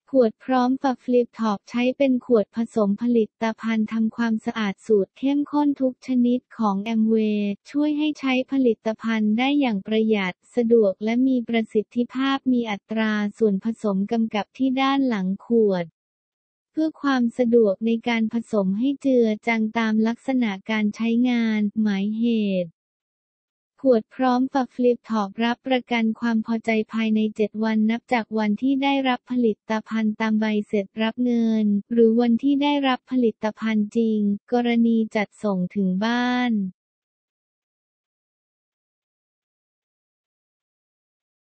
ขวดพร้อมฝาฟลิปท็อปใช้เป็นขวดผสมผลิตภัณฑ์ทำความสะอาดสูตรเข้มข้นทุกชนิดของแอมเวย์ช่วยให้ใช้ผลิตภัณฑ์ได้อย่างประหยัดสะดวกและมีประสิทธิภาพมีอัตราส่วนผสมกำกับที่ด้านหลังขวดเพื่อความสะดวกในการผสมให้เจือจางตามลักษณะการใช้งานหมายเหตุขวดพร้อมฝาฟลิปท็อปรับประกันความพอใจภายใน 7 วันนับจากวันที่ได้รับผลิตภัณฑ์ตามใบเสร็จรับเงินหรือวันที่ได้รับผลิตภัณฑ์จริงกรณีจัดส่งถึงบ้าน